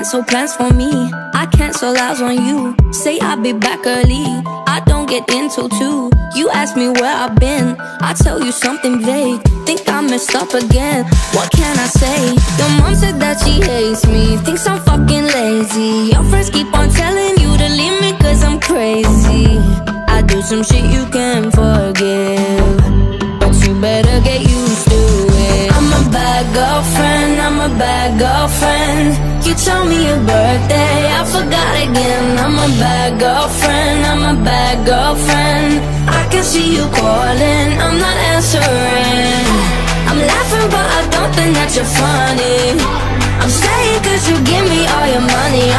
cancel plans for me. I cancel out on you. Say I'll be back early. I don't get into two. You ask me where I've been. I tell you something vague. Think I messed up again. What can I say? Your mom said that she hates me. Thinks I'm fucking lazy. Your friends keep on telling you to leave me cause I'm crazy. I do some shit you can't forgive, but you better get used to it. I'm a bad girlfriend, I'm a bad girlfriend. You told me your birthday, I forgot again. I'm a bad girlfriend, I'm a bad girlfriend. I can see you calling, I'm not answering. I'm laughing but I don't think that you're funny. I'm staying cause you give me all your money.